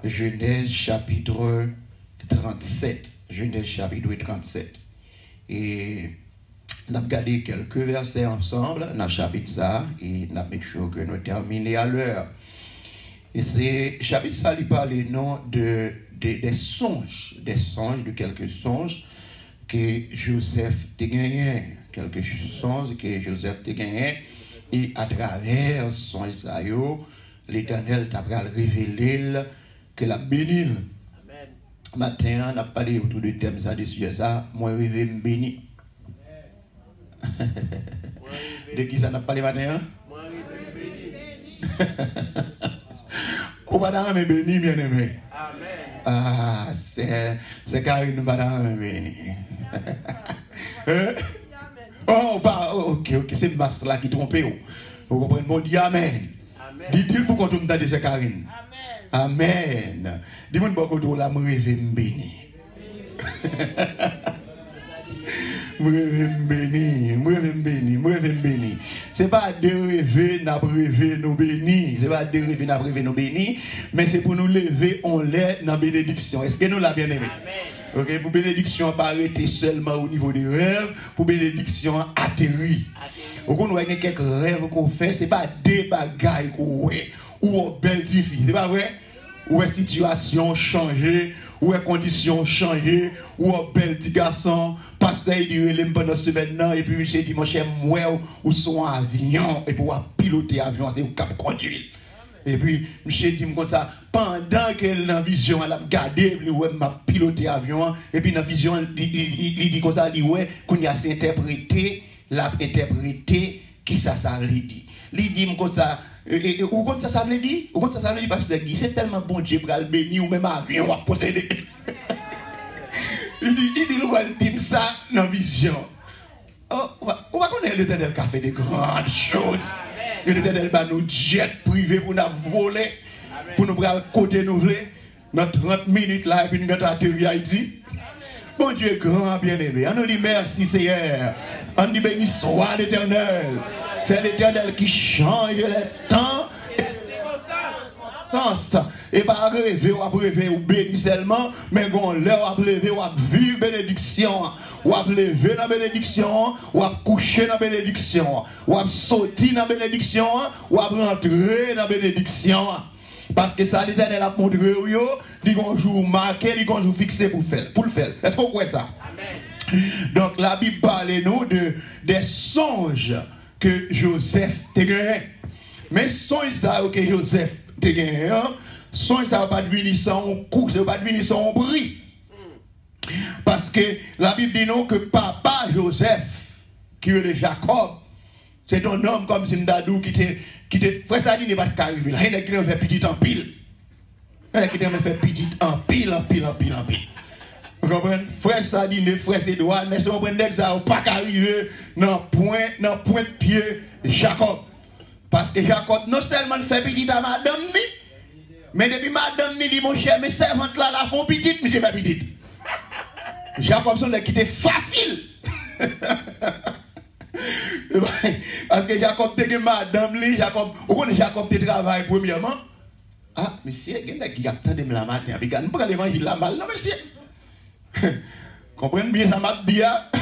Genèse chapitre 37. Genèse chapitre 37. Et nous avons regardé quelques versets ensemble dans le chapitre ça et nous avons fait sûr que nous terminons à l'heure. Et c'est chapitre ça, il parle non des songes, de quelques songes que Joseph a gagné, quelques songes que Joseph a gagné, et à travers son Israël, l'Éternel t'a révélé que la béni. Matin, on a parlé autour du thème ça, de sujet ça, moi je vais me bénir. De qui ça n'a pas parlé matin? Moi je vais me bénir. Ou pas me bénir, bien aimé. Amen. Ah, c'est Karine madame me bénir. Oh, bah, ok, c'est le masque là qui trompe. Vous comprenez? Mon Dieu, amen. Dites-le pour qu'on tombe dans c'est Karine. Amen. Dis-moi beaucoup là, moi je vais me bénir. Moi je vais me bénir. C'est pas de rêver, n'a rêver nous bénir. C'est pas de rêver, n'a rêver nous bénir, mais c'est pour nous lever en l'air dans bénédiction. Est-ce que nous l'a bien aimé? Ok, pour bénédiction pas arrêter seulement au niveau des rêves, pour bénédiction atterrir. Au qu'on voit quelques rêves qu'on fait, c'est pas des bagailles qu'on fait ou belle difficile, c'est pas vrai? Ou est situation changée, ou est condition changée, ou est bel petit garçon, pasteur il dit pendant ce maintenant, et puis monsieur dit mon cher moi ou son avion, et pour piloter avion, c'est au cap conduire. Et puis monsieur dit comme ça, pendant que la vision elle a regardé, il m'a piloté avion, et puis la vision il dit comme ça, il ouais, qu'on y a s'interpréter, l'a interprété, qui ça veut dire. Il dit comme ça. Et ou comme ça veut dire? Ou comme ça veut dire parce que c'est tellement bon Dieu pour le bénir ou même avion à posséder. Il dit nous allons dire ça dans la vision. Oh, on va connaître l'Éternel qui a fait de grandes choses. L'Éternel va nous jet privé pour nous voler, pour nous prendre côté nous voler. Dans 30 minutes là et puis nous mettre à terre Haïti. Bon Dieu est grand bien aimé. On nous dit merci Seigneur. On dit béni soit l'Éternel. C'est l'Éternel qui change le temps. Et pas rêver ou bénir seulement, mais qu'on l'heure à lever ou à vivre bénédiction, ou à lever dans la bénédiction, ou à coucher dans la bénédiction, ou à sortir dans la bénédiction, ou à rentrer dans la bénédiction. Parce que ça, l'Éternel a montré, il y a un jour marqué, il y a un jour fixé pour le faire. Est-ce qu'on croit ça? Amen. Donc la Bible parle nous des songes que Joseph te gagné. Mais songe ça que Joseph te gagné, songe ça va pas devenir sans coup, ça va pas devenir sans bruit. Parce que la Bible dit nous que papa Joseph, qui est de Jacob, c'est un homme comme Zindadou qui te frère ça dit n'est pas de arriver là, il a qui fait petit en pile. Il a qui fait petit en pile. Vous comprenez? Frère Sadine, frère Edouard, mais si on prend ça, pas arriver dans point de pied Jacob. Parce que Jacob non seulement fait petit à madame, mais depuis madame dit mon cher, mes servantes là la font petite, mais j'ai pas petite. Jacob son qui était facile. Parce que Jacob te madame li, Jacob, vous connaissez Jacob te travaille premièrement. Ah, monsieur, il y a qui attend de me la matin, puis ne pas l'évangile la mal, non monsieur. Comprenez bien ça m'a dit.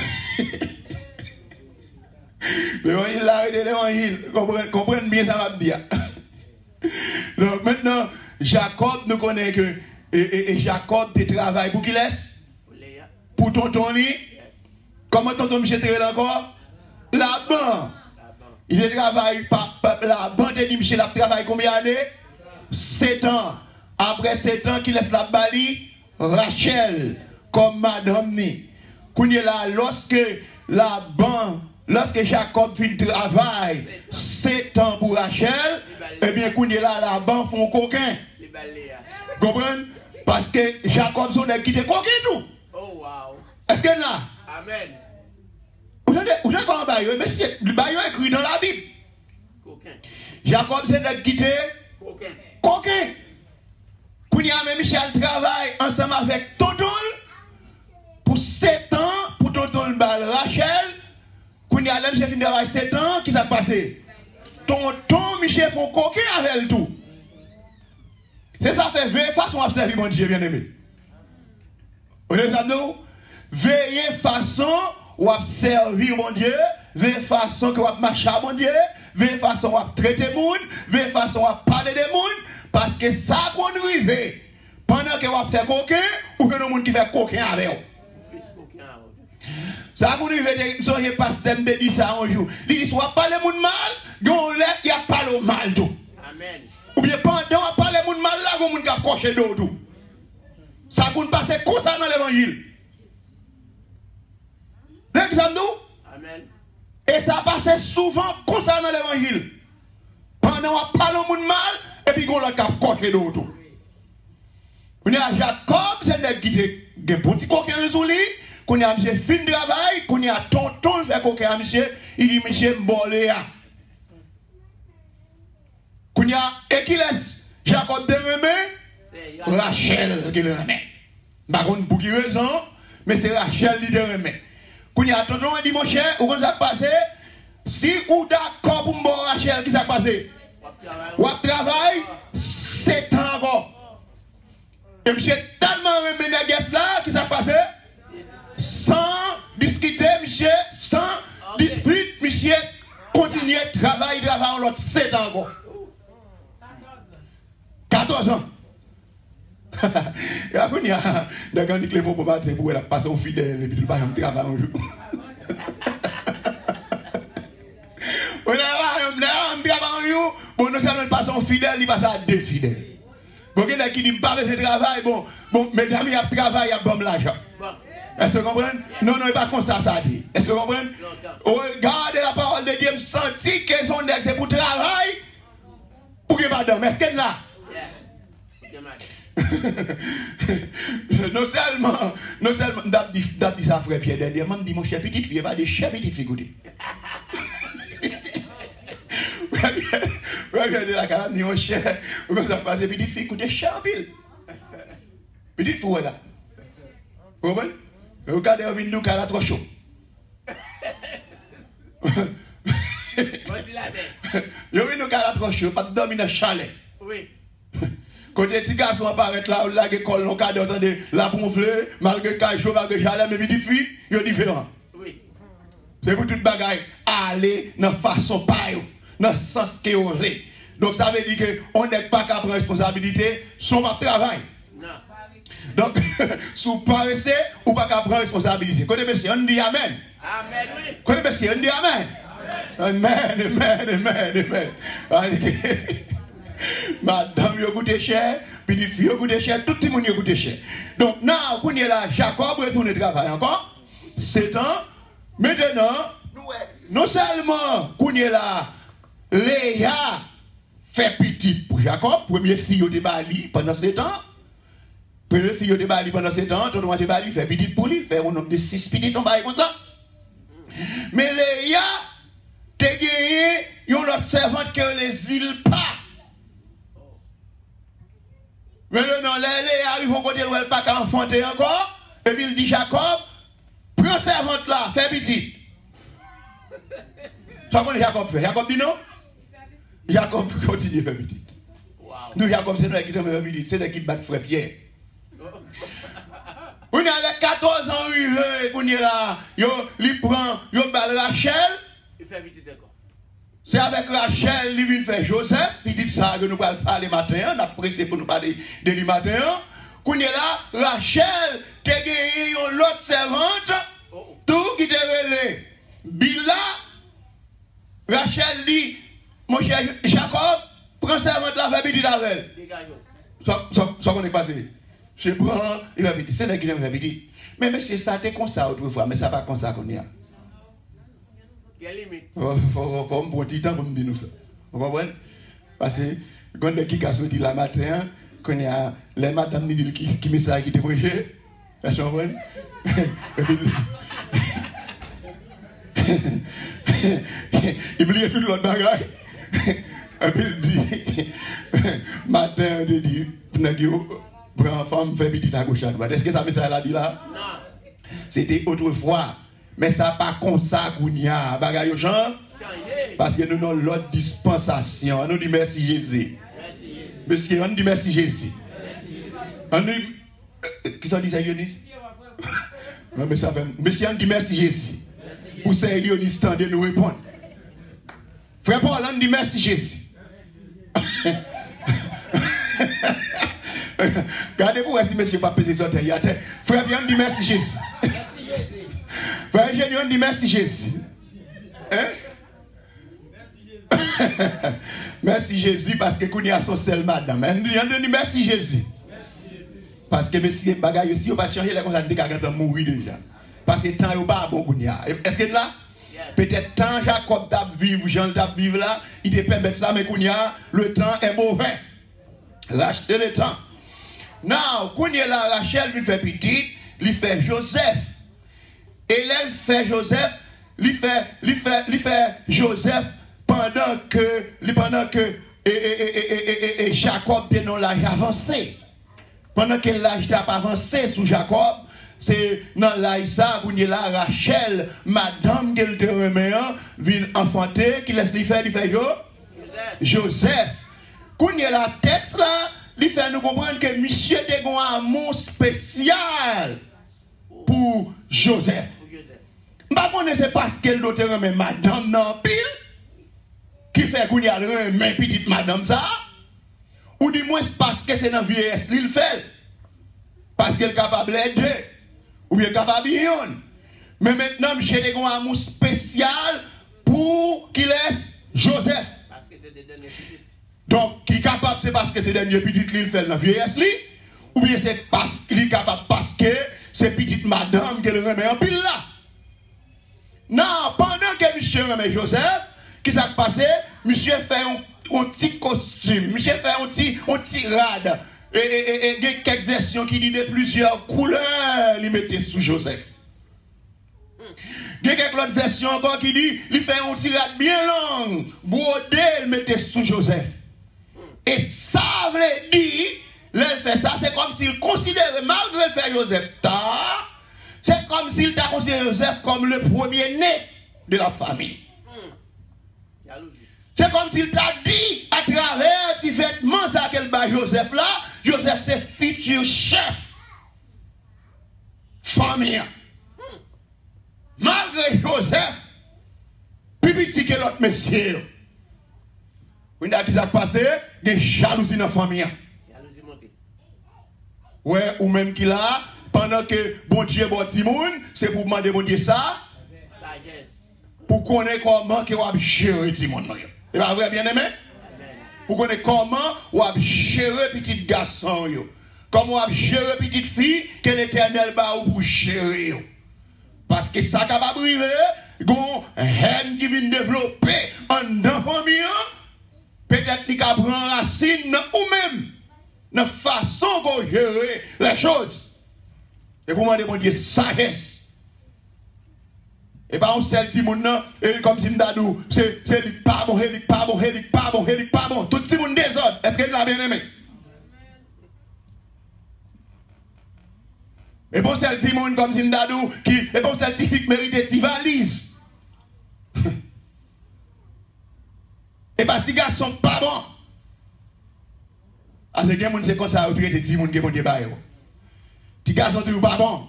L'évangile là, l'évangile. Comprenez bien ça m'a dit. Donc maintenant, Jacob nous connaît que et Jacob te travaille pour qui laisse? Pour tonton li. Comment tonton Michel travaille encore? Laban. Il travaille par Laban te dit Michel a travaillé combien d'années? 7 ans. Après 7 ans, qui laisse la bali? Rachel. Comme madame ni. Kounye là, lorsque Jacob fit le travail, 7 ans pour Rachel, eh bien, kounye là, Laban font coquin. Comprenez? Parce que Jacob son qui te coquin tout. Oh wow. Est-ce que là? Amen. Vous avez comment baillot? Mais le baillot écrit dans la Bible. Coquin. Jacob c'est qui te coquin. Coquin. Kounye même Michel travaille ensemble avec tonton. Pour 7 ans, pour tonton Rachel, quand il y a l'homme qui finit avec 7 ans, qui s'est passé? Tonton Michel font coquin avec tout. C'est ça fait veiller façon à servir mon Dieu bien-aimé. Vous êtes nous? Veiller façon à servir mon Dieu, veiller façon que à marcher à mon Dieu, veiller façon à traiter les gens, veiller façon à parler des gens, parce que ça qu'on arrive, pendant que vous faites coquin, ou que nous gens qui fait coquin avec vous. Ça qu'on arrive, vous avez passé me dit ça un jour. Il dit soit parler les gens mal, il y a pas le mal tout. Amen. Ou bien pendant qu'on parle les gens mal là, vous avez coché d'autres. Ça qu'on passe comme ça dans l'évangile. L'exemple nous? Amen. Et ça passe souvent comme ça dans l'évangile. Pendant qu'on parle aux gens mal, et puis on a coché d'autres. On a Jacob, c'est un qui a un petit coquin dans lui. Qu'on a un fin de travail, qu'on a tonton fait coquin à monsieur, il dit monsieur Mboléa. Qu'on a et qui laisse Jacob de remet, Rachel qui le remet. Par contre, pour qui raison, mais c'est Rachel qui le remet. Qu'on a tonton dit mon cher, où ça passé? Si ou d'accord pour m'boire Rachel, qui s'est passé? Ou travail, c'est encore. Et monsieur tellement remet la guest là, qui s'est passé? Sans discuter, monsieur, sans dispute, monsieur, continuer de travailler l'autre 7 ans encore. 14 ans. Et après, il y a des gens qui vont pour battre pour passer au fidèle et puis tout le monde travaille un jour. On a travail un jour, bon, nous sommes passés au fidèle, il passe à 2 fidèles. Bon, il y a qui dit pas de travail, bon, mesdames, il y a travail, il y a bon l'argent. Est-ce que vous comprenez? Non, non, il n'est pas comme ça, ça dit. Est-ce que vous comprenez? Regardez la parole de Dieu, me sentit que son ex c'est pour travail, pour que madame, est-ce qu'elle est là? Non seulement, d'abdi ça frère Pierre dernièrement, me dit mon cher petite fille, pas de cher petite fille, écoutez. Regardez la calme, dit mon cher, vous ça passe petite fille, écoutez, cher pile. Petite fille, là. Vous comprenez? Regardez, on vient de nous, car elle a trop chaud. Yo vient nous, car elle a trop chaud, pas de dormir dans le chalet. Oui. Quand les petits garçons apparaissent là, là, l'école, on cadre, entendez, la gonfler, malgré caillou, malgré chalet, mais petites filles, ils sont différents. Oui. C'est pour toute bagaille, aller dans la façon paille, dans le sens que vous voulez. Donc ça veut dire qu'on n'est pas qu'à prendre responsabilité, son travail. Non. Donc, si vous paraissez, ou pas qu'à prendre responsabilité. Côté monsieur, on dit Amen. Amen, oui. Côté monsieur, on dit Amen. Amen. Madame, vous goûtez cher, petite fille, vous goûtez cher, tout le monde vous goûtez cher. Donc, non, quand on est là, Jacob retourne travailler encore. 7 ans. Maintenant, non seulement quand on est là, Léa fait petite pour Jacob, première fille de Bali pendant 7 ans. Première fille de Bali pendant 7 ans, tout le monde de Bali fait petite pour lui, fait un nombre de 6 petites, on va comme ça. Mais Léa, t'es gagné, il y a une autre servante qui les îles pas. Mais non, Léa arrive au côté où elle n'a pas enfanté encore, et puis il dit Jacob, prends servante là, fais petite. Ça qu'on Jacob fait. Jacob dit non? Jacob continue à faire petite. Nous, Jacob, c'est nous qui sommes petite, c'est nous qui battent frère Pierre. On a les 14 ans arrivé, on est là, il prend, il bat Rachel. Il fait petite encore. C'est avec Rachel, il vient faire Joseph, il dit ça que nous allons parler matin, on a pressé pour nous parler de lui matin. Qu'on est là, Rachel, tu as gagné une autre servante, tout qui te relève. Bila, Rachel dit, mon cher Jacob, prends servante là, fais petite avec elle. Ça qu'on est passé. Je prends, il va petite, c'est là qu'il va petite. Mais monsieur, ça t'est comme ça autrefois, mais ça pas comme ça qu'on est. Faut me prendre un petit temps pour me dire ça. Vous comprenez? Parce que quand on qui a sorti la matin, quand il y a les madames qui met ça qui te projet, vous comprenez? Il me dit tout l'autre bagaille. Et puis il dit, matin, il dit, pour une femme, faire petit à gauche à droite. Est-ce que ça me ça l'a dit là? Non. C'était autrefois. Mais ça pas comme ça qu'on y a. Bagaille Jean. Parce que nous avons l'autre dispensation. Nous disons merci Jésus. Monsieur, on dit merci Jésus. On dit, qui ça dit ça, Dionys? Non, mais ça fait. Monsieur, on dit merci Jésus. Pour ça, Dionys tendez nous répondre. Frère Paul, on dit merci Jésus. Regardez-vous si monsieur pas pesé sur terre. Frère Pierre, on dit merci Jésus. Frère Eugène, on dit merci Jésus. Hein? Merci Jésus parce que qu'on y a son seul madame. On dit merci Jésus. Parce que monsieur bagaille si on pas changer les choses on mourir déjà. Parce que temps est pas bon qu'on y a. Est-ce que là peut-être temps Jacob t'a vivre, Jean t'a vivre là, il te permet ça mais qu'on y a le temps est mauvais. Racheter le temps. Now, qu'on y a là Rachel lui fait petite, lui fait Joseph. Et là, il fait Joseph, il fait Joseph pendant que Jacob était dans l'âge avancé. Pendant que l'âge t'a avancé sous Jacob, c'est dans l'âge ça, où il y a là Rachel, madame qu'elle te remet, vient enfanter, qui laisse lui faire Joseph. Quand il y a la texte là, il fait nous comprendre que monsieur a un amour spécial pour Joseph. Je ne sais pas parce qu'elle doit remet madame dans pile, qui fait qu'on y a remet petite madame ça, ou du moins parce que c'est dans la vieillesse qu'il fait, parce qu'elle est capable d'aider, ou bien capable de yon. Mais maintenant, monsieur a un amour spécial pour qu'il laisse Joseph. Parce que c'est des derniers petites. Donc, qui est capable, c'est parce que c'est des petites qu'il fait dans la vieillesse, ou bien c'est parce qu'il est capable, parce que c'est petite madame qu'elle remet en pile là. Non, pendant que monsieur remet Joseph, qui s'est passé, monsieur fait un petit costume, monsieur fait un petit rad, et il y a quelques versions qui disent de plusieurs couleurs, il mettait sous Joseph. Il y a quelques autres versions encore qui disent, il fait un petit rad bien long, brodé, il mettait sous Joseph. Et ça veut dire, là, il fait ça, c'est comme s'il considérait, malgré le fait Joseph tard, c'est comme s'il t'a considéré Joseph comme le premier-né de la famille. C'est comme s'il t'a dit, à travers ces vêtements ça qu'elle bat Joseph là, Joseph c'est futur chef. Famille. Malgré Joseph, plus petit que l'autre monsieur. Vous avez qui s'est passé, il y a jalousie dans la famille. Ouais, ou même qu'il a, pendant que bon Dieu bon Timoun, c'est pour demander bon Dieu ça. Pour connaître comment que vous gérer Timoun. C'est pas vrai, bien aimé? Pour connaître comment vous gérer petit garçon. Comment vous gérer petite fille que l'Éternel va vous gérer. Parce que ça capable arriver, gon haine qui vient développer en dans famille, peut-être qu'il prend racine ou même dans façon qu'on gère les choses. Et pour moi demander sagesse. Et pas on seul petit monde et comme si m'dadou, c'est pas bon, pas bon, pas bon, pas bon, tout petit monde désordre. Est-ce que l'a bien aimé? Et bon seul petit monde comme si m'dadou qui et bon seul petit fille mérite ti valise. Et pas petit garçon pas bon. Ah c'est bien monde c'est comme ça ou traiter petit monde qui bon débat yo. Petit garçon tu pas bon.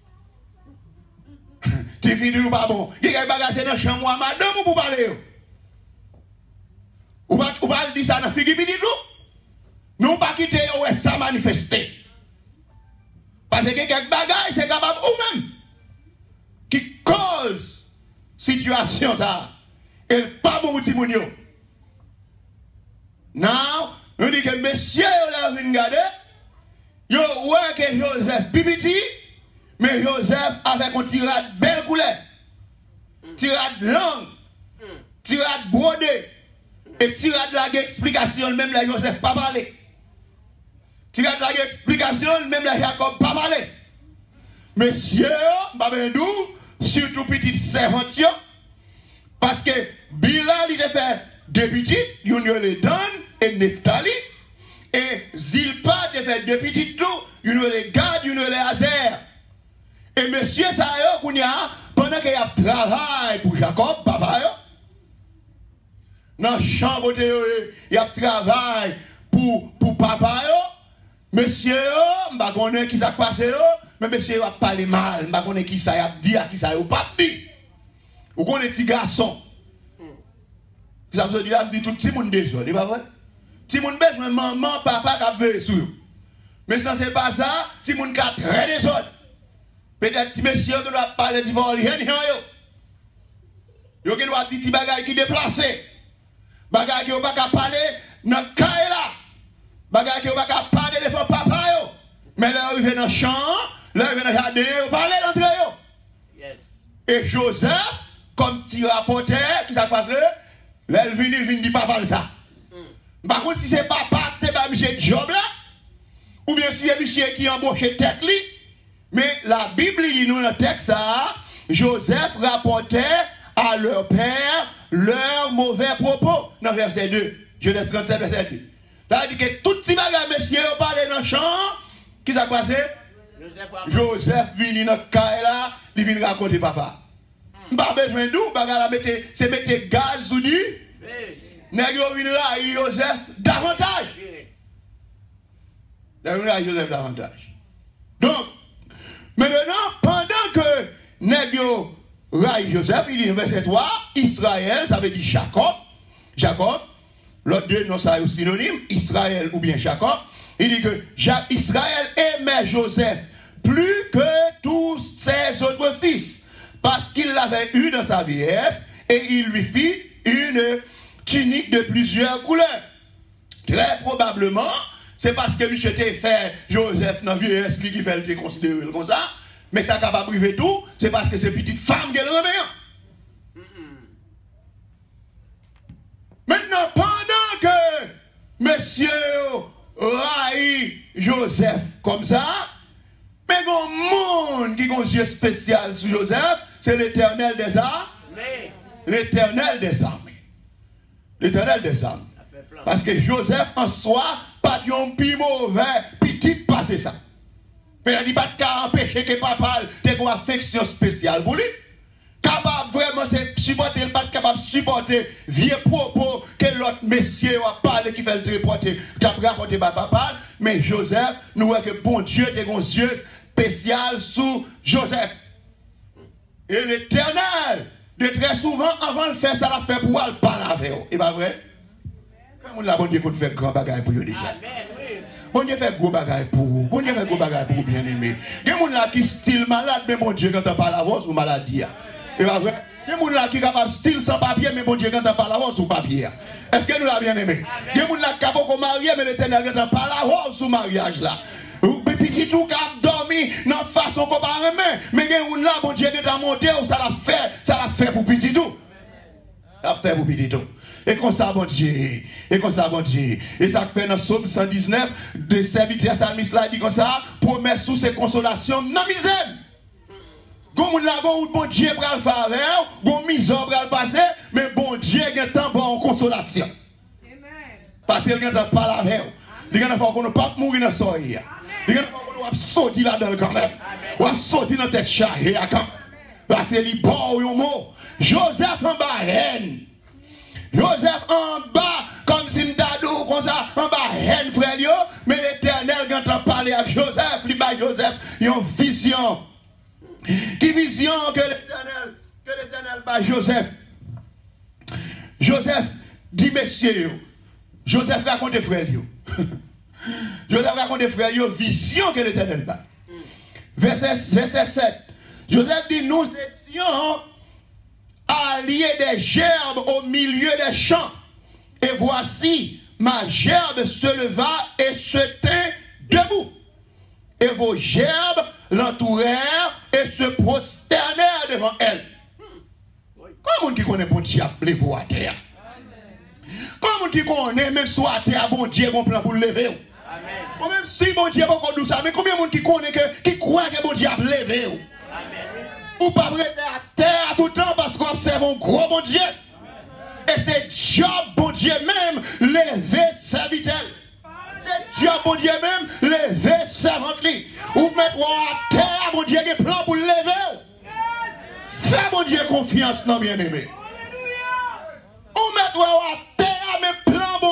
Tu finis ou pas bon. Il y a des bagages dans la chambre, madame, ou pour parler. Ou pas dire ça dans la figure de tout. Nous pas quitter ouais, ça manifester. Parce que quelques bagages, c'est capable ou même qui cause situation ça. Et pas bon petit moun yo. Now, nous dit que monsieur là vient regarder. Yo ouais que Joseph Pipiti. Mais Joseph avec un tirade belle couleur, tirade longue, tirade brodée, et tirade la explication, même la Joseph pas parlé. Tirade la explication, même la Jacob pas parlé. Monsieur, Babendou, surtout petite servante, parce que Bilal il a fait deux petites, il y a les Dan et Nephtali, et Zilpa il a fait deux petites tout, il y a les Gad, il y a les Azer. Et monsieur Sayo, pendant qu'il y a travail pour Jacob, papa, dans la chambre, il y a travail pour papa, monsieur, je ne sais pas qui s'est passé, mais monsieur a parlé mal, je ne sais pas qui ça a dit, qui ça a pas dit. Vous connaissez petit garçon. Ça veut dire que tout le monde déjà, c'est pas vrai? Tout le monde besoin maman, papa qui a veillé sur eux. Mais ça, c'est pas ça, tout le monde qui a très désordre. Peut-être que monsieur doit parler de vol, yo doit dire des bagages qui déplacés. Bagages qui ne pas parler dans le cas là. Bagages qui ne pas parler de papa yo. Mais là, ils viennent dans le champ, là, ils viennent dans le jardin, ils parlent d'entre eux. Yes. Et Joseph, comme petit rapporteur, qui s'est passé, là, il vient dire papa ça. Par contre, si c'est papa qui a mis job là, ou bien si c'est monsieur qui a embauché tête li, mais la Bible dit nous dans le texte ça, Joseph rapportait à leur père leurs mauvais propos. Dans verset 2, Genèse 37, verset 2. C'est-à-dire que tout petit bagage, monsieur, parlait dans le champ, qui s'est passé? Joseph vient dans le cas là, il vient raconter papa. Pas besoin d'où, c'est mettre gaz sous lui. Nègre vient là, Joseph davantage. Joseph davantage. Donc, maintenant, pendant que nègre raille Joseph, il dit verset 3, Israël, ça veut dire Jacob. Jacob, l'autre deux noms, ça est synonyme, Israël ou bien Jacob. Il dit que Israël aimait Joseph plus que tous ses autres fils, parce qu'il l'avait eu dans sa vieillesse, et il lui fit une tunique de plusieurs couleurs. Très probablement, c'est parce que lui était fait Joseph dans la vieillesse qui fait le considérer comme ça, mais ça n'a pas privé tout, c'est parce que c'est petite femme qui est le remet. Maintenant, pendant que monsieur raille Joseph comme ça, mais il y a un monde qui a un yeux spécial sur Joseph, c'est l'Éternel des armées. L'Éternel des armées. L'Éternel des armées. Parce que Joseph en soi, pas de plus mauvais, petit passé ça. Mais il n'y a pas de empêcher que papa ait une affection spéciale pour lui. Capable vraiment de supporter, pas capable de supporter vieux propos que l'autre monsieur a parlé qui fait le reporter, qui a rapporté par papa. Mais Joseph, nous voyons que bon Dieu a un yeux spécial sur Joseph. Et l'Éternel, de très souvent, avant de faire ça, l'a fait pour aller parler avec eux. Et pas vrai? Comme on a bon Dieu qu'on fait grand bagage pour eux déjà. Bon Dieu fait gros bagage pour vous. Bon Dieu fait gros bagage pour vous bien aimé. Il y a des gens qui style malade, mais bon Dieu quand on parle avant sur maladie. Et pas vrai? Il y a des gens qui sont capables de style sans papier, mais bon Dieu quand on parle avant sur papier. Est-ce que nous l'avons bien aimé? Il y a des gens qui sont capables de marier, mais l'Éternel quand on parle avant sur mariage là. Petit tout qui a dormi dans façon qu'on va remettre. Mais il y a des gens là, bon Dieu quand on monté, ça l'a fait pour petit tout. Ça l'a fait pour petit tout. Et comme ça, bon Dieu. Et comme ça, bon Dieu. Et ça fait dans Psaume 119, de serviteur salmiste là, dit comme ça, promesse sous ses consolations, non misère. Comme là, bon Dieu pour le faire avec, bon misère pour le passer, mais bon Dieu a un temps pour en consolation. Parce qu'il a un temps pour parler avec. Il a un temps pour ne pas mourir dans le soleil. Il a un temps pour nous sortir là-dedans quand même. On va sortir dans tête chargée à quand. Parce qu'il est bon, un mot. Joseph en bas, haine. Joseph en bas, comme si m'dadou comme ça, en bas, haine frère, mais l'Éternel, quand on parle avec Joseph, il bat Joseph, il y a une vision. Qui vision que l'Éternel bat Joseph? Joseph dit messieurs, Joseph raconte frère, Joseph raconte frère, vision que l'Éternel bat. Verset 7. Joseph dit, nous étions alliés des gerbes au milieu des champs. Et voici, ma gerbe se leva et se tint debout. Et vos gerbes l'entourèrent et se prosternèrent devant elle. Comment qui connaît bon Dieu appelé vous à terre? Comment qui connaît même soit à terre, bon Dieu, bon plan pour le lever? Amen. Même si bon Dieu pas nous ça, mais combien de monde qui connaît qui croit que bon Dieu a levé? Amen. Ou pas prêter à terre tout le temps parce qu'on observe un gros bon Dieu. Et c'est Dieu, bon Dieu même, levé serviteur. C'est Dieu, bon Dieu même, levé servante. Ou mettre à terre, bon Dieu, des plans pour le lever. Fais, bon Dieu, confiance, non bien aimé. Ou mettre à terre, mes plans, bon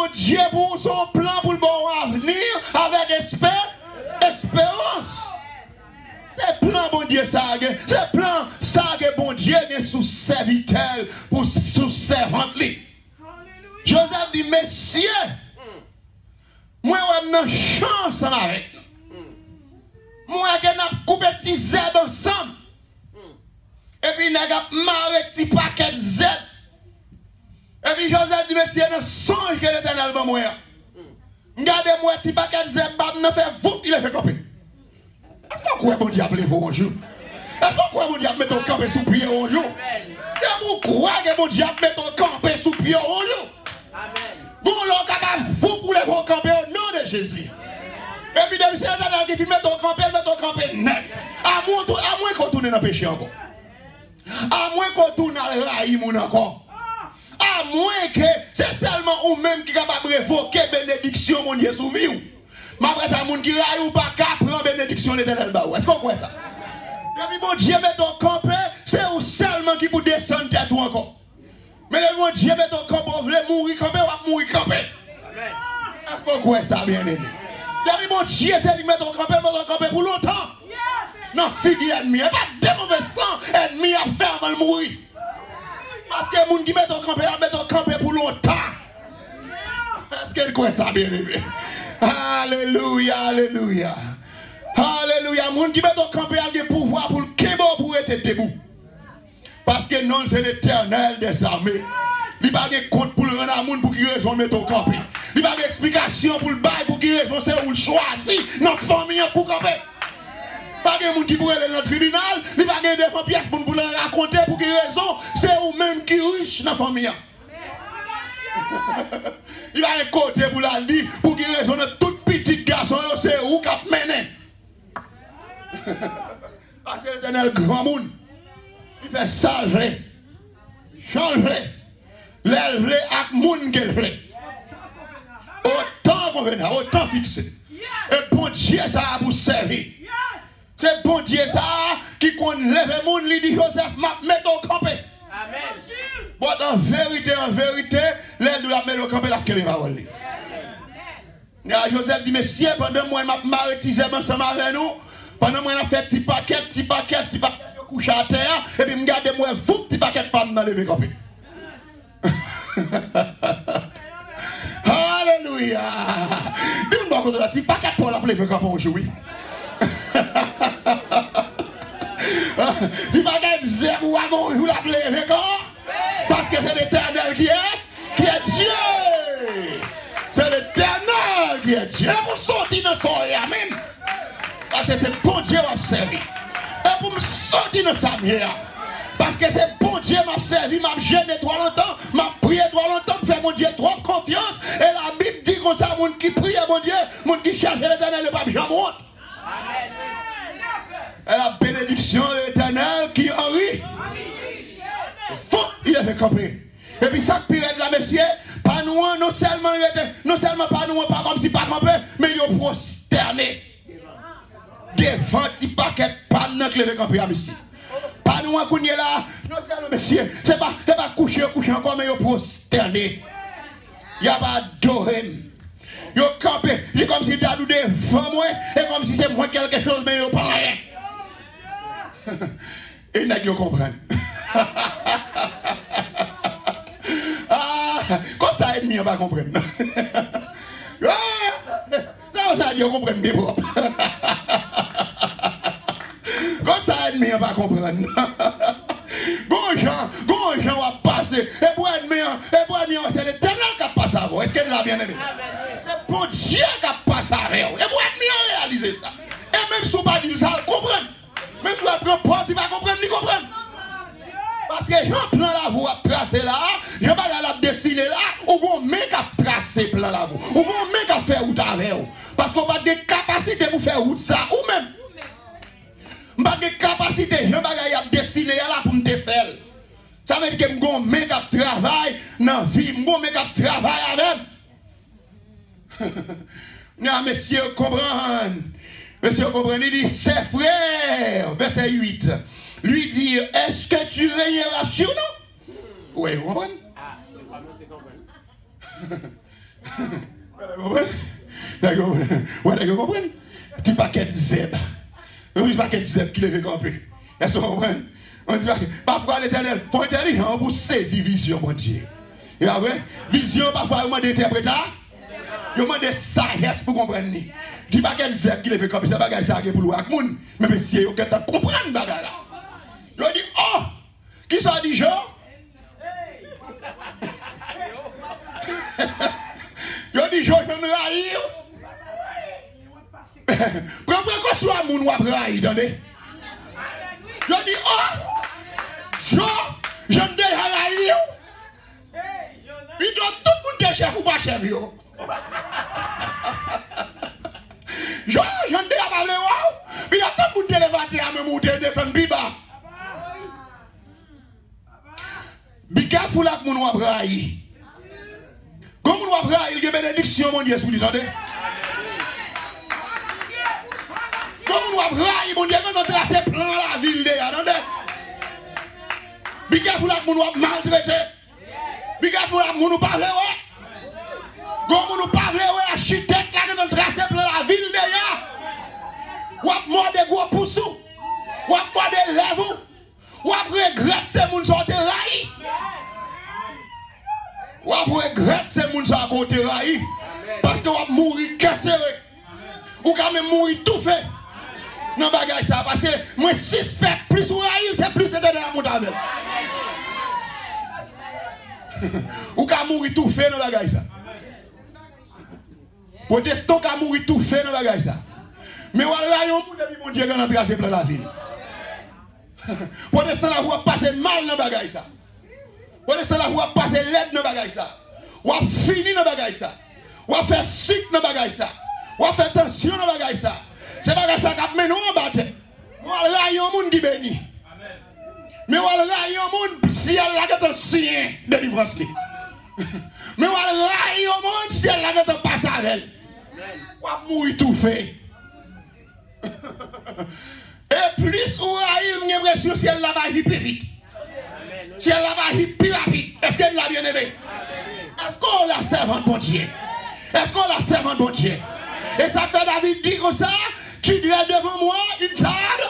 Dieu pour son plan pour le bon avenir avec espérance. C'est plan bon Dieu ça, c'est plan ça que bon Dieu est sous serviteur pour sous servante. Joseph dit, messieurs, moi j'ai une chance avec nous. Moi j'ai coupé petit Z ensemble. Et puis nous avons marré petit paquet Z. Et puis Joseph dit, messieurs, un songe que l'Éternel va moi. Regardez-moi petit paquet Z, nous fait vous, il est fait camper. Est-ce qu'on croit mon diable vous un jour? Est-ce qu'on croit mon diable met ton campé sous pied un jour? Et vous croyez que mon diable met ton campé sous pied un jour? Vous l'avez capable vous pour les camper au nom de Jésus. Et puis depuis c'est l'Éternel qui fait mettre ton campé net. À moins qu'on tourne dans le péché encore. À moins qu'on tourne dans le raïm encore. À moins que c'est seulement ou même qui est capable de révoquer bénédiction mon Dieu sous vie. Mais après ça, moun qui raille ou pas qu'à prendre bénédiction de l'Éternel. Est-ce qu'on croit ça? Et puis bon Dieu met ton campé, c'est ou seulement qui peut descendre tête ou encore. Mais le bon Dieu met ton campé, vous voulez mourir campé ou mourir campé. Est-ce qu'on croit ça, bien aimé? Et puis bon Dieu, c'est qui met ton campé pour longtemps. Non, figure ennemi, pas de mauvais sang, ennemi à faire avant de mourir. Parce que les gens qui mettent ton campé pour longtemps. Est-ce qu'elle croit ça, bien aimé? Alléluia, alléluia. Alléluia. Les gens qui mettent ton campé ont le pouvoir pour le kébo pour être debout. Parce que non, c'est l'Éternel des armées. Il n'y a pas de compte pour le rendre à monde pour qu'il raison de mettre ton campé. Il n'y a pas d'explication pour le bail pour qu'il raison c'est où le choisir. Notre famille pour camper. Pas de monde qui pourrait aller dans le tribunal. Il n'y a pas de pièces pour le raconter pour qu'il raison c'est où même qui riche dans la famille. Il a un côté pour la dire pour qu'il raison de tout petit garçon c'est où cap mené. Parce que l'Éternel grand monde. Il fait changer, l'élever avec le monde qu'elle fait. Autant convenable, autant fixé. Et bon Dieu, ça a pour servir. C'est bon Dieu, ça qui compte lever le monde, lui dit Joseph, mets ton campé. Amen. Bon, en vérité, l'aide de la mettre au campé, la qu'elle va voler. Joseph dit, messieurs, pendant moi, je m'a martyrisé ensemble avec nous. Pendant moi, on a fait petit paquet. Couche à terre et puis me garde moi vous petit paquet de panne dans le campé. Alléluia. Dis-moi qu'on a un petit paquet pour la lever campé aujourd'hui. Tu paquet de zéro wagon vous la lever quand parce que c'est l'Éternel qui est Dieu. C'est l'Éternel qui est Dieu. Vous sortez dans son rien même. Parce que c'est bon Dieu qui a servi. Et pour me sortir dans sa mienne. Parce que c'est bon Dieu m'a servi, m'a gêné trop longtemps, m'a prié trop longtemps pour faire mon Dieu trop confiance. Et la Bible dit comme ça, mon qui prie à mon Dieu, mon qui cherche l'Éternel, le pape jamais honte. Et la bénédiction de l'Éternel qui enrit. Faut, il est fait camper. Et puis ça pire de la messieurs, pas nous, non seulement pas nous, pas comme si pas camper, mais ils ont prosterné. Devant petit paquet de panne que les campés à ici. Pas nous qu'on est là, non seulement monsieur, c'est pas coucher encore, mais ils prosterné. Il n'y a pas adoré. Ils campé, c'est comme si tu as devant moi, et comme si c'est moi quelque chose, mais ils pas rien. Et ils ne comprennent. Comme ça, ennemi, on va comprendre. Non, ça, ils comprennent mes propres. Comme ça, ennemi, on va comprendre. Bon gens va passer. Et pour ennemi, c'est l'Éternel qui a passé avant. Est-ce qu'elle l'a bien aimé? C'est bon Dieu qui a passé avant. Et pour ennemi, on réalise ça. Et même si on ne pas dire ça, on comprend. Même si on prend pause, il va comprendre, il comprend. Parce que j'ai plan la voie à tracer là, j'ai pas la dessiner là, ou bon mec à tracer plan la voie, ou bon mec à faire route avec vous. Parce qu'on a des capacités pour faire route ça, ou même. On a des capacités, j'ai pas à dessiner là pour me faire. Ça veut dire que mon mec à travailler dans la vie, mon mec à travailler avec. Non, monsieur, comprendre. Monsieur, comprenez, il dit, ses frères, verset 8. Lui dire, est-ce que tu régneras sur nous? Oui, vous comprenez? Vous comprenez? Petit paquet de zèbres. Un petit paquet de zèbres qui les camper. Est-ce que vous comprenez? Parfois l'éternel, il faut intelligent pour saisir vision, mon Dieu. Et après, vision, parfois, il demande d'interpréter. Il demande de sagesse pour comprendre. Petit paquet de zèbres qui les fait camper. C'est pas ça qui est pour le monde. Mais monsieur, il faut comprendre ce bagage là. Il dit, oh, qui ça dit, Jean? Il dit, Jean, je me raille. Prends précaution à mon wap raille, attendez. Il dit, oh, Jean, je me déraille. Puis tout le monde est chef ou pas chef, yo. Jean, je me déraille. Puis tout le monde est levanté à me monter et descendre biba. Be careful avec mon wap raille. Comme mon wap raille, il y a bénédiction, mon Dieu, sous lui, attendez. Comme on va brailler, mon Dieu, quand on trace plan la ville de attendez. Be careful avec mon va maltraiter. Be careful avec mon parler, ouais. Comme on parle, ouais, architecte, là, quand on trace plan la ville de ya. Ou à mort de gros poussous. Ou à mort de lèvres. Ou à regretter ces gens qui sont raillés. Ou à regretter ces gens qui sont à côté raillés. Parce que on va mourir cassé. Ou quand même mourir tout fait. Non, bagage ça, parce que moi, suspect, plus ou raïl, c'est plus de la montagne. Ou qu'à mourir tout fait, non, bagage ça. Protestant qu'à mourir tout fait, non, bagage ça. Mais ou rayon, mon Dieu, quand on trace plein la ville. Protestant là, vous passer mal, non, bagage ça. Protestant là, vous passer l'aide, non, bagage ça. Ou fini, non, bagage ça. Ou faire sucre, non, bagage ça. Ou faire tension, non, bagage ça. C'est pas ça qui a mené en bataille. On va railler un monde qui bénit. Mais on va railler un monde si elle a un signe de délivrance. Mais on va railler un monde si elle a un passage avec elle. On va mourir tout fait. Et plus on raille, j'ai l'impression si elle l'a pas plus vite. Si elle l'a pas plus rapide. Est-ce qu'elle l'a bien aimé? Est-ce qu'on la servante bon Dieu? Est-ce qu'on la servante bon Dieu? Et ça fait David dit comme ça. Tu dirais devant moi une table.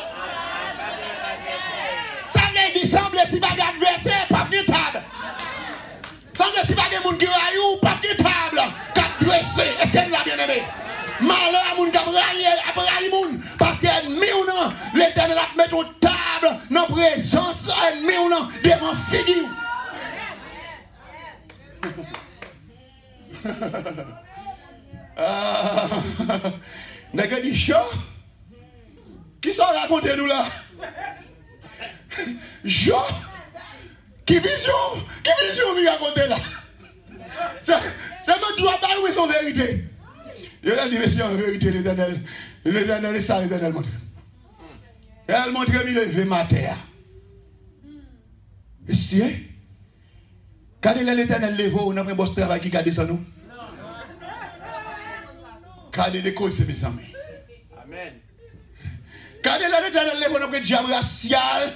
Ça veut dire, semble si pas d'adversaire, pas de table. Semble si pas de monde qui raille, pas de table. Quatre dressés. Est-ce qu'elle l'a bien aimé? Malheur à moun qui raille moun. Parce qu'ennemi ou non, l'éternel a mis aux tables, dans présence, ennemi ou non, devant figure. N'est-ce dit chaud? Qui s'en raconte nous là? Jean? Qui vision vous raconter là? C'est moi qui dois parler son vérité. Il a dit, monsieur, en vérité, l'éternel est ça, l'éternel montre. Elle montre qu'il levé ma terre. Monsieur, quand l'éternel lève, on a un bon travail qui a descendu nous. Quand les causes, mes amis. Amen. Quand l'éternel lève, on a un diable racial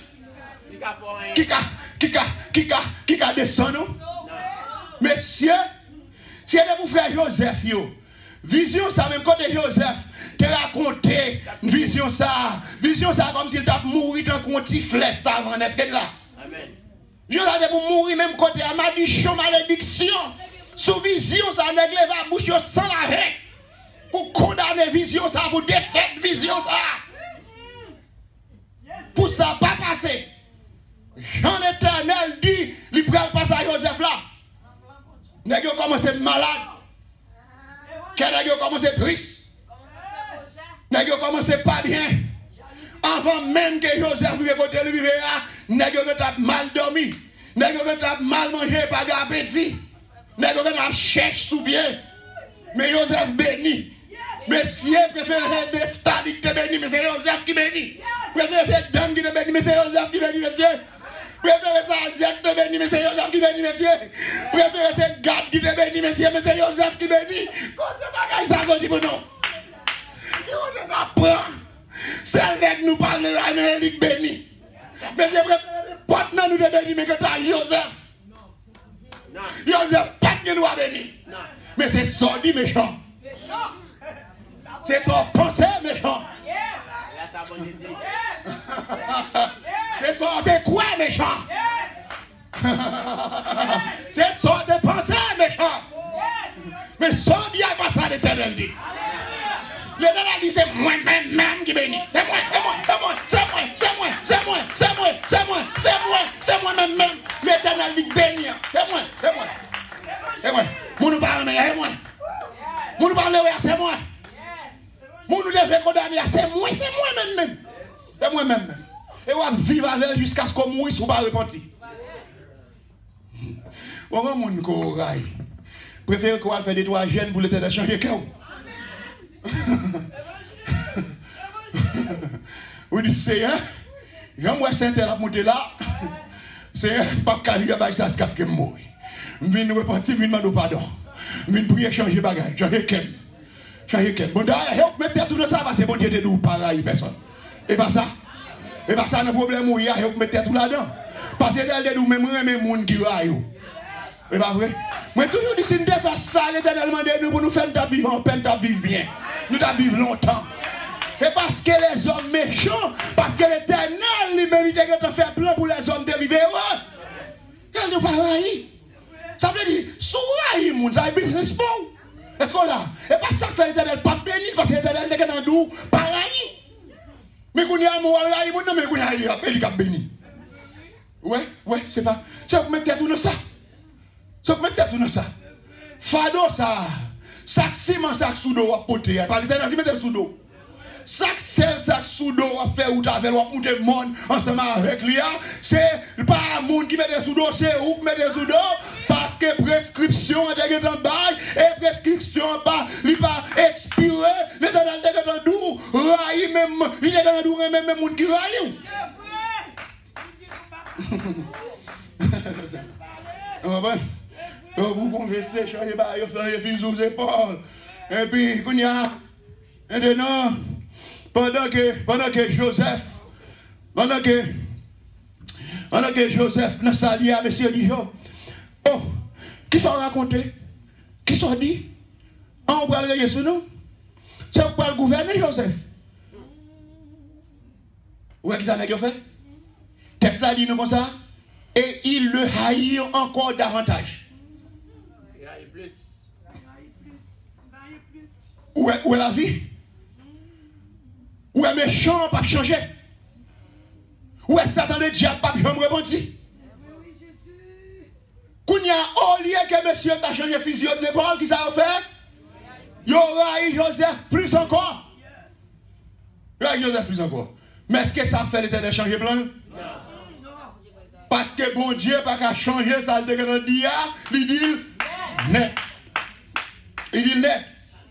qui a descendu nous. Messieurs, si vous frère Joseph, vision ça, même côté Joseph, te raconté vision ça comme s'il t'a mouru dans un petit flèche, ça avant, est-ce que là? Amen. Dieu a dit pour mourir même côté à malédiction, sous vision ça, nègre va bouche sans l'arrêt, pour condamner vision ça, pour défaire vision ça. Pour ça, pas passer. Jean l'Éternel dit, il prend le passage à Joseph là. Nègre commence à être malade. Nègre commence à être triste. Nègre commence à pas bien. Avant même que Joseph vive côté lui, nègre a mal dormi. Nègre a mal mangé, pas d'appétit. Nègre a cherché sous pied. Mais Joseph béni. Messieurs préférez des stadiques qui béni, mais c'est Joseph qui béni. Préférez ces dames qui béni, mais c'est Joseph qui béni, messieurs. Préférez ça Asiatique qui béni, mais c'est Joseph qui béni, messieurs. Préférez ces gardes qui béni, messieurs, mais c'est Joseph qui béni. Quand ça se dit pour nous. On apprend. C'est avec nous parler à l'Amérique béni. Mais je préfère pas que nous béni, mais que tu as Joseph. Joseph, pas que nous béni. Mais c'est ça dit méchant. C'est ça pensée méchant. Là, t'as bonne idée. C'est ça de quoi méchant. C'est ça de pensée méchant. Mais ça dit pas ça l'Éternel dit. L'Éternel dit c'est moi-même qui bénis. C'est moi-même. L'Éternel dit bénir. C'est moi. Mon nous parle, mais c'est moi. Mon nous parle, c'est moi. Mon nous devait condamner, c'est moi-même. C'est moi-même. Et on va vivre avec jusqu'à ce qu'on mouille ou pas repentir. On va mon corail. Préfère qu'on va faire des trois jeunes pour l'Éternel changer cœur. Vous dites, c'est un. Quand moi, c'est un monter là. C'est un. Pas qu'à bah, ça se casse que moi. Je viens nous repentir, je viens demander pardon. Je viens prier changer bagage, changer cœur. Bon, d'ailleurs, mettez tout ça parce que bon Dieu te dit pareil, personne. Et pas ça. Et pas ça, le problème où il y a, vous mettez tout là-dedans. Parce que d'ailleurs, nous même les gens qui raillent. Et pas vrai? Moi, toujours dit, si nous faisons ça, l'Éternel demande nous pour nous faire ta vivre en peine, ta vivre bien. Nous ta vivre longtemps. Et parce que les hommes méchants, parce que l'Éternel lui-même, il a fait plan pour les hommes de vivre heureux. Il nous pareil. Ça veut dire, sourire, moun, ça est business pour. Est-ce qu'on l'a? Et pas ça que fait l'Éternel pas béni, parce que l'Éternel est dans nous, pareil. Mais qu'on y a un mot, mais qu'on y a un béni. Ouais, c'est pas. Tu vas mettre tout dans ça. Tu vas mettre tout dans ça. Fado, ça. Sac ciment, sac soudo, à poter. Par l'Éternel, qui met le soudo. Sac sel, sac soudo, à faire ou t'avais, ou monter le monde ensemble avec lui. C'est pas un monde qui met des soudo, c'est où qui met des soudo. Parce que prescription est en bail et prescription n'est pas expirée. L'Éternel est en doux, raille même, il est en doux, même les gens qui raillent. Vous conversez, changez pas, vous faites les aux épaules. Et puis, il y a maintenant, pendant que Joseph, n'a sali à monsieur Dijon. Oh, qui sont racontés? Qui sont dit? On va le sur nous? C'est pour le gouverner, Joseph. Où est-ce qu'il a fait? Texte a dit nous comme ça. Et il le haït encore davantage. Il haït plus. Où est la vie? Où est méchant pas changer? Où est Satan le diable pas jamais répondre? Quand il y a au lieu que monsieur t'a changé physio de l'épaule, qui ça a fait? Il y aura Joseph plus encore. Il y aura Joseph plus encore. Mais est-ce que ça fait l'Éternel changer plan? Non. Parce que bon Dieu n'a pas changer ça, il dit net. Il dit net.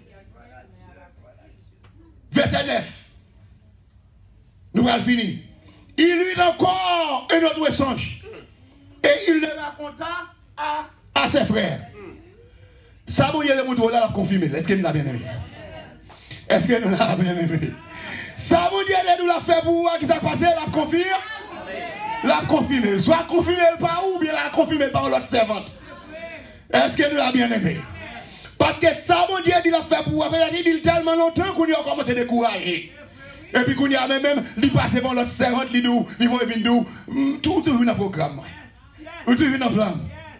Verset 9. Nous allons finir. Il lui encore un autre songe. Et il le raconta à ses frères. Ça, mon Dieu, le mouton là l'a confirmé. Est-ce que nous l'avons bien aimé? Est-ce que nous l'avons bien aimé? Ça, mon Dieu, nous l'a fait pour voir qui s'est passé, l'a confirmé. L'a confirmé. Soit confirmé par ou bien l'a confirmé par l'autre servante. Est-ce que nous l'avons bien aimé? Parce que ça, mon Dieu, il l'a fait pour voir. Il dit tellement longtemps qu'on a commencé à décourager. Et puis qu'on y a même, il passe par l'autre servante, il va venir tout dans le programme. Tout dans le plan.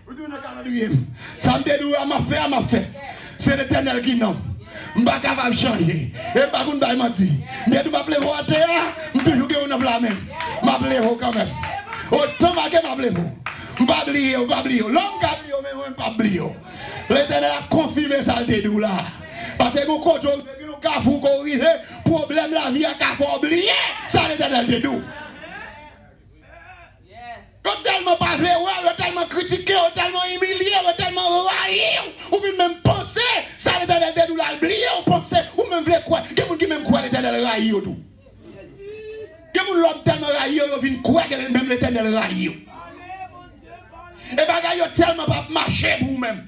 Ça me dit à ma fait. C'est l'Éternel qui nomme. Je ne suis pas capable de changer. Et je ne suis pas capable de mentir. Je ne suis pas capable de terre. Je suis toujours capable de blâmer. Je suis capable quand même. Autant que je suis capable de blâmer. Je ne suis pas capable. L'homme qui a oublié, mais je ne suis pas capable. L'Éternel a confirmé ça le là. Parce que mon côté, quand vous corrigez, problème la vie, quand vous oubliez, ça l'Éternel de nous. Vous tellement parlé, vous tellement critiqué, vous tellement humilié, vous tellement raillé, ou même penser, ça l'Éternel de nous l'a oublié, ou penser, ou même voulez quoi, qui même croit l'Éternel raillé tout. Qui l'homme tellement raillé, vous venez croire que même l'Éternel raillé. Et bagaille tellement pas marcher pour vous-même.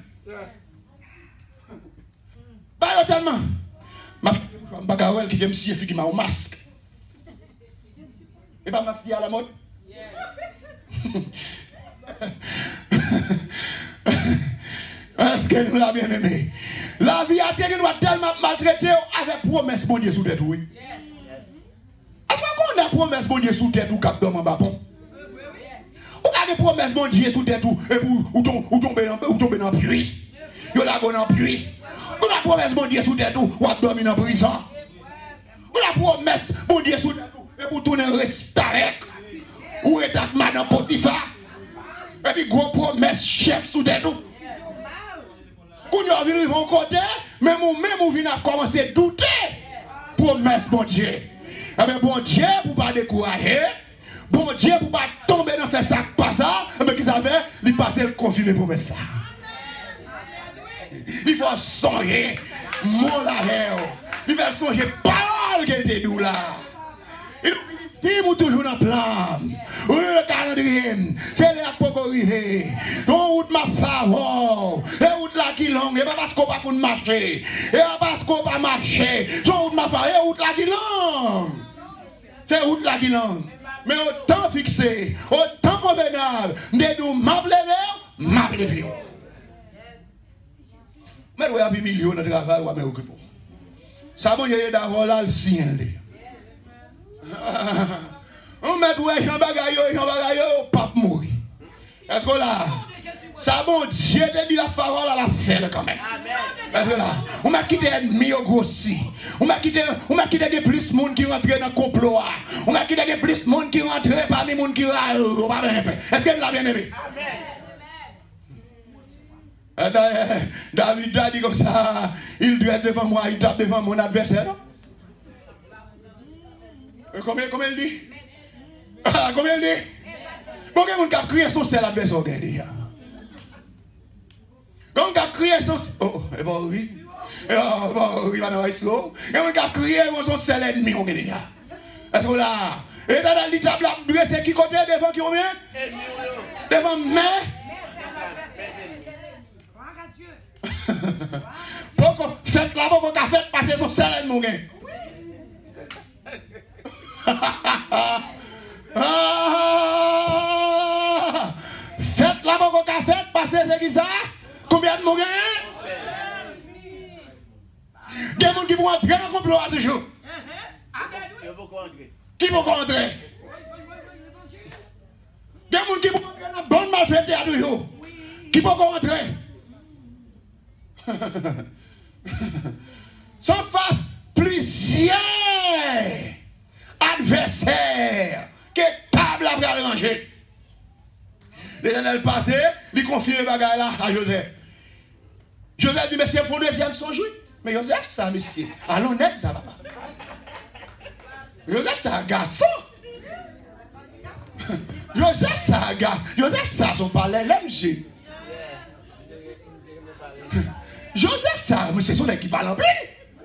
Bagaille tellement. Bagarre qui aime si qui m'a un masque. Et pas masque à la mode. Est-ce que nous l'avons bien aimé? La vie a été nous a tellement maltraité avec promesse bon Dieu sous tête, oui. Est-ce qu'on a promesse bon Dieu sous tête ou cap d'homme en bas bon? Ou avez promesse bon Dieu sous tête ou tomber dans le puits? Vous la dans le puits. Ou la promesse bon Dieu sous tête ou dormir dans la prison? Ou la promesse bon Dieu sous tête et pour tourner restaurant? Ou est avec madame Potiphar? Et puis gros promesse chef sous tête ou? Quand nous arrivons au côté, même on vient à commencer à douter. Promesse bon Dieu. Eh bien bon Dieu pour ne pas décourager. Bon Dieu pour ne pas tomber dans faire ça pas ça. Mais qu'ils avaient, ils passaient le confirmer promesse ça. Il faut songer mon l'arrêt. Il faut songer parole qu'elle était d'où là. Il film toujours dans le plan. Oui, le calendrier. C'est là pour arriver. On route ma faveur. Et route là qui longue. Et pas parce qu'on va pas marcher. Et pas parce qu'on va marcher. Son route ma faveur. Et route là qui longue. C'est route là qui longue. Mais autant fixé, autant convenable. Dès nous m'appelez. Mais vous avez millions de travail, vous avez occupé. Ça va y d'avoir là le sien. On met Jean Bagayo, pas mourir. Est-ce que là, ça bon Dieu te dit la parole à la faire quand même. Est-ce que là, on m'a quitté ennemi au grossi. On m'a quitté plus de monde qui rentre dans le complot. On m'a quitté plus de monde qui rentre parmi les gens qui rentrent. Est-ce que vous l'avez bien aimé? David a dit comme ça, il doit être devant moi, il tape devant mon adversaire. Combien il dit? Combien il dit? Bon, quelqu'un qui a crié son seul adversaire déjà. Quelqu'un qui a crié son... Oh, et bon, oui. Il va dans l'ISO. Quelqu'un qui a crié son seul ennemi déjà. Est-ce que là... Et dans le table, c'est qui côté devant qui combien? Devant mais... Faites là, vous avez fait passer son salaire, mon gars. Faites là, vous avez fait passer ce qui ça? Combien de mon gars? Il y a des gens qui vont entrer dans le complot à toujours. Qui vont rentrer? Il y a des gens qui vont entrer dans la bonne malfaitée à toujours. Qui vont rentrer? Sans face plusieurs adversaires que table a arrangé. L'Éternel passé, il confie le bagage là à Joseph. Joseph dit, monsieur, il faut deuxième son jouet. Mais Joseph, ça, monsieur. Allons net, ça, papa. Joseph, c'est un garçon. Joseph, c'est un gars. Joseph, ça, son palais, l'MG. Joseph, ça, c'est son équipe à l'empire.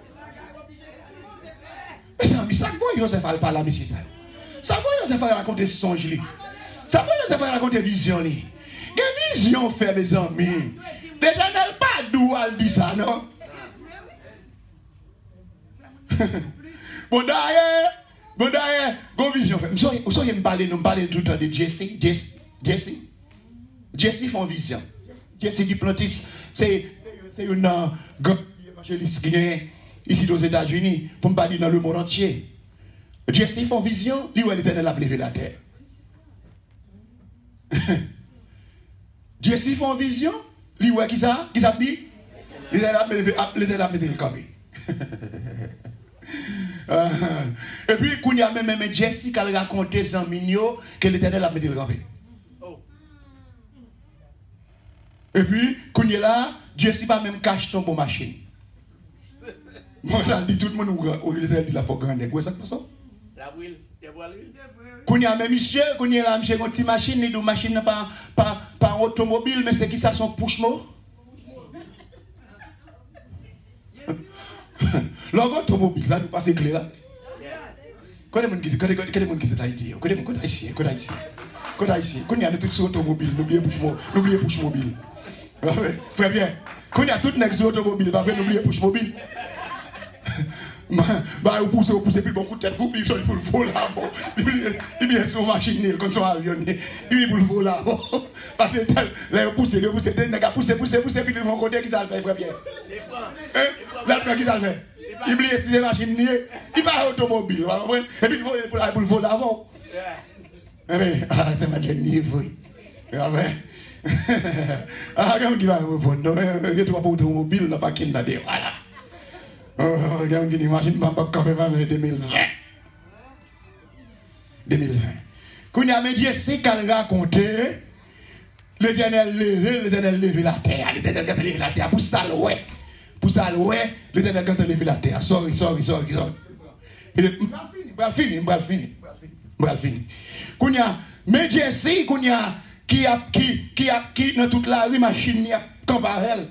Mais ça, quoi, Joseph a parlé à monsieur ça? Ça, quoi, Joseph a raconté son gilet? Ça, quoi, Joseph a raconté vision? Quelle vision fait, mes amis? L'Éternel pas d'où elle dit ça, non? Bon, d'ailleurs, go vision fait. Vous savez, me parler tout le temps de Jesse font vision. Jesse Duplantis, c'est une grande évangéliste qui est ici aux États-Unis, pour me parler dans le monde entier. Jesse font vision, lui où l'Éternel a levé la terre. Jesse font vision, lui où qui ça dit? L'Éternel a levé le camp. Et puis, quand il y a même Jesse qui a raconté sans mignon que l'Éternel a levé le camp. Et puis, quand il est là, Jesse pas même cache ton bon machine. Moi, je dis tout le monde où il dit la faut grande. Où est-ce que ça passe? La huile, quand il y a même monsieur, quand il y a là, monsieur, une petite machine, il dit machine pas automobile, mais c'est qui ça son push-mo? L'automobile, ça nous passe clair là. Quand les gens qui sont Haïti, quand les gens qui sont Haïti, quand il y a toutes ces automobiles, n'oubliez push-mobile. Très bien. Quand il y a toutes les automobiles, n'oubliez push-mobile. Bah, vous poussez, puis bon coup de tête, vous, puis pour le voler avant. Il vient sur une machine, comme son avion, il pour le voler avant. Parce que là, vous poussez, pousser, puis de mon côté, qui ça le fait, frère Pierre? Là, qui ça le fait? Il oublie si c'est machine, il va automobile, et puis il pour le voler avant. Eh bien, c'est ma dernière fois. Ah, quand il va répondre, il y a trois automobiles, il n'a pas qu'il n'a dit, voilà. Regarde, il imagine pas quand même 2020. 2020. Quand il y a médié, c'est qu'elle raconte l'Éternel levé la terre. L'Éternel a levé la terre. Pour ça, ouais. Pour ça, ouais. L'Éternel a levé la terre. Sorry. Il va finir. Quand il y a médié, c'est qu'il y a qui dans toute la rue, machine, il y a camparelle.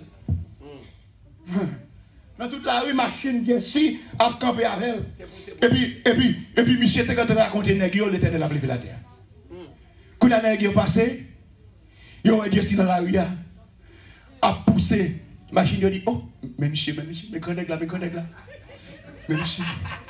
Dans toute la rue, machine qui est ici, a campé avec elle. Et puis, monsieur, quand tu racontes l'Éternel a levé la terre. Quand la nègre est passé, il aurait dit aussi dans la rue, a poussé. Machine, il dit, oh, mais monsieur, mais connect là. Mais monsieur.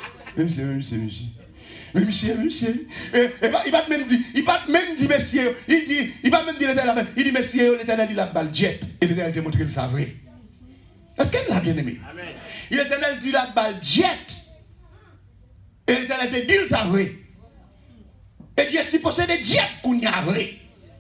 Il va même dire, messieurs, il va même dire l'Éternel, il dit, messieurs, l'Éternel, il a balle jet. Et l'Éternel a montré qu'il savait. Est-ce qu'elle l'a bien aimé? Amen. L'Éternel dit la balle jet. Et l'Éternel te dit le savait. Et Dieu si possède jet qu'on y a vrai.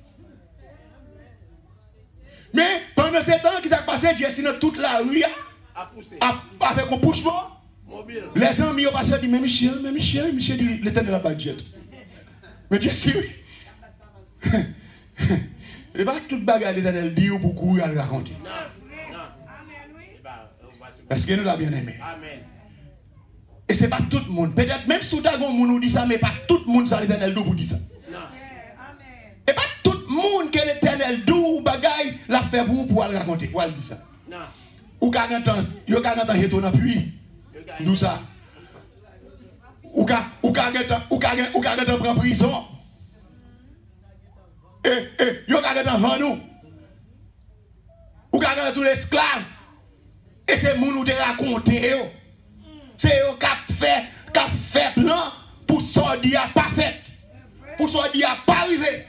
Mais pendant ce temps qui s'est passé, Dieu si dans toute la rue a fait un poussement. Les amis ont passé et dit, mais monsieur dit l'Éternel la balle jet. Mais Dieu si oui. Et pas toute bagarre l'Éternel dit ou beaucoup à le raconter. Est-ce que nous l'a bien aimé? Amen. Et ce n'est pas tout le monde. Peut-être même si Dagon nous dit ça, mais pas tout le monde ça l'Éternel d'où vous dit ça. Non. Et pas tout le monde que l'Éternel d'où bagaille l'a fait pour le raconter, pour le dire ça. Non. Ou quand on a ton appui, d'où ça? Ou quand on prend prison. Et yo quand on vend nous. Ou quand on tous les esclaves. Et c'est moun ou te raconter. C'est eux qui fait plan pour sortir pas fait. Pour sortir pas arrivé.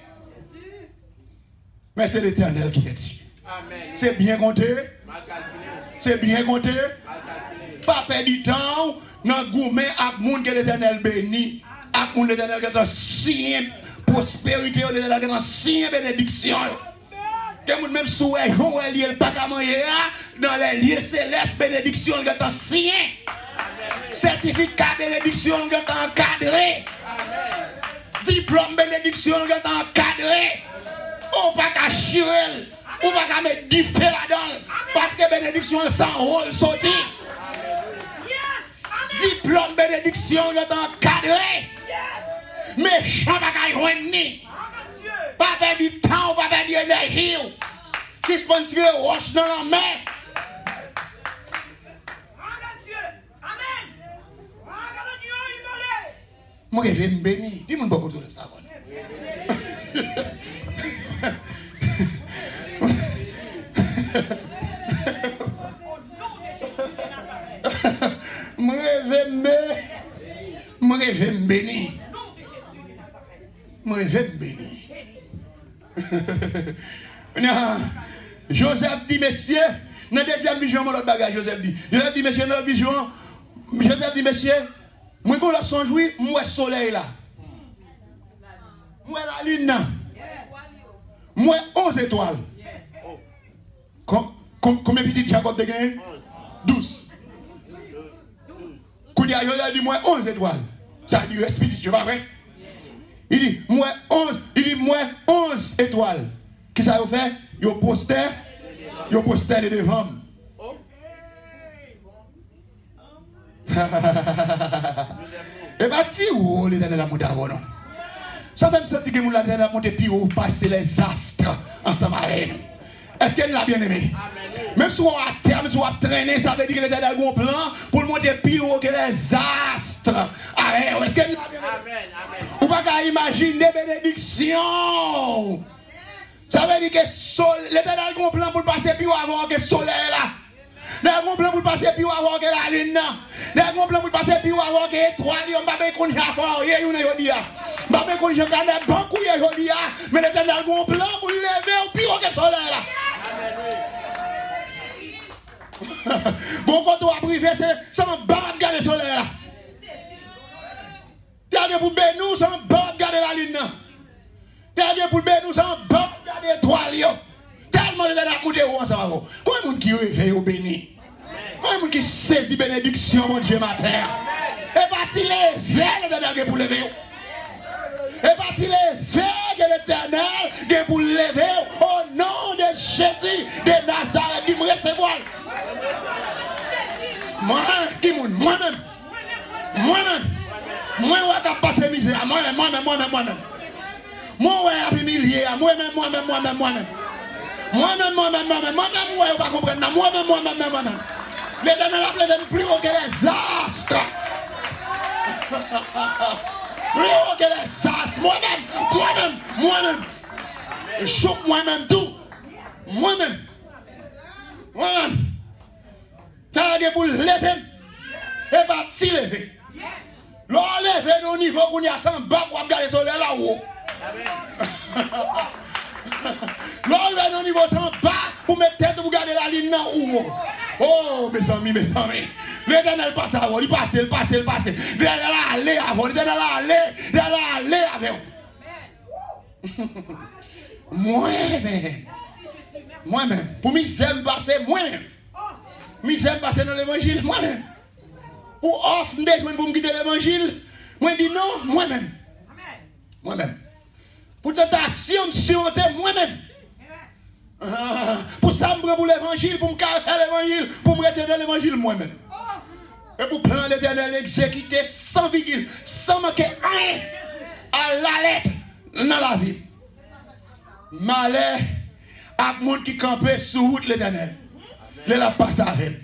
Mais c'est l'Éternel qui est dit. C'est bien compté. C'est bien compté. Pas perdre du temps dans gourmet avec moun que l'Éternel bénit. Avec moun l'Éternel qui est signe prospérité, l'Éternel qui est signe bénédiction. Même si vous avez pas qu'à manger dans les lieux célestes, bénédiction qui est signé. Certificat bénédiction qui est encadré. Diplôme bénédiction qui est encadré. On pas qu'à chier, on pas qu'à mettre du feu là-dedans. Parce que bénédiction sans rôle sorti. Diplôme bénédiction qui est encadré. Méchant pas qu'à y ni. Pas perdre du temps, pas perdre de l'énergie. Si je peux tirer roche dans la main. Moi, je vais me bénir. Dis-moi beaucoup de ça. Moi, je vais me bénir. Moi, je vais me bénir. Joseph dit, messieurs, dans la deuxième vision, mon autre bagage, Joseph dit, messieurs, dans la vision, Joseph dit, messieurs, moi, quand la songe, oui, moi, le soleil là. Moi, la lune là. Moi, 11 étoiles. Combien de petits Jacob de gagné? 12. Quand il a dit, moi, 11 étoiles. Ça dit, expédition, pas vrai? Il dit, moi 11 étoiles. Qui ça a fait? Yo posté les devant. Et bah, si où l'Éternel a monté avant, non? Ça fait me sentir que l'Éternel a monté puis où passer les astres ensemble avec nous. Est-ce qu'elle l'a bien aimé? Même si on a terre, même si on a traîné, ça veut dire que l'Éternel a un plan pour le monter plus haut que les astres. Est-ce qu'elle l'a bien aimé? Ou pas qu'à imaginer bénédiction. Ça veut dire que l'Éternel a un plan pour passer plus haut avant que le soleil là. Des gros plans pour passer puis avoir que la lune. Des gros plans pour passer puis avoir que étoile, on va pas qu'on y a fort, y a une aujourd'hui. Bah mais qu'on y a gagné beaucoup aujourd'hui, mais l'Éternel gros plan pour lever au pire que soleil là. Bon quand on a privé c'est un bas de garder le soleil là. T'as pour nous c'est un bas de garder la lune. T'as pour nous c'est un bas de garder l'étoile. Tellement de gens qui ont monté ensemble. Combien de gens qui réveillent au béni? Combien de gens qui saisissent bénédiction, mon Dieu, ma terre? Et pas-il lever l'éternel pour lever? Et pas-il lever l'éternel pour lever au nom de Jésus de Nazareth qui me recevoir? Moi-même. Moi, je vais passer misère. Moi-même. Moi, je vais humilier. Moi-même. Moi-même, ouais, on va comprendre. Moi-même. L'Éternel a levé plus haut que les astres. Plus haut que les astres. Moi-même. Je choque moi-même tout. Moi-même. T'as pour lever. Et pas t'y lever. L'on lever au niveau qu'on y a sans bas pour regarder le soleil là-haut. L'on au niveau sans bas pour mettre tête pour garder la ligne en haut. Oh, mes amis. L'Éternel passe avant, il passe. L'Éternel allait avant, l'Éternel allait avant. Moi-même. Pour m'aime passer, moi-même. M'aime passer dans l'évangile, moi-même. Pour offre pour me quitter l'évangile, moi je dis non, moi-même. Pour tentation, me moi-même. Pour ça, me prendre pour l'évangile, pour me faire l'évangile, pour me retenir l'évangile moi-même. Et pour prendre l'Éternel exécuter sans virgule, sans manquer rien à la lettre dans la vie. Malheur à tout le monde qui campait sur route l'Éternel. Il la passe avec.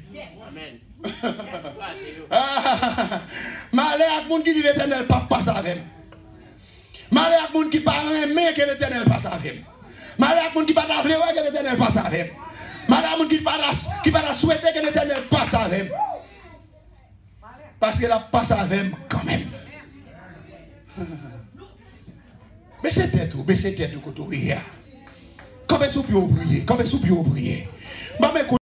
Malheur à tout le monde qui dit l'Éternel pas passe avec. Malheur à tout le monde qui parle mais que l'Éternel passe avec. Malheur à tout le monde qui parle que l'Éternel passe avec. Malheur à tout le monde qui parle souhaiter que l'Éternel passe avec. Parce qu'elle a passé avec quand même. Mais c'était tout quand on priait. Comme est-ce que vous priez?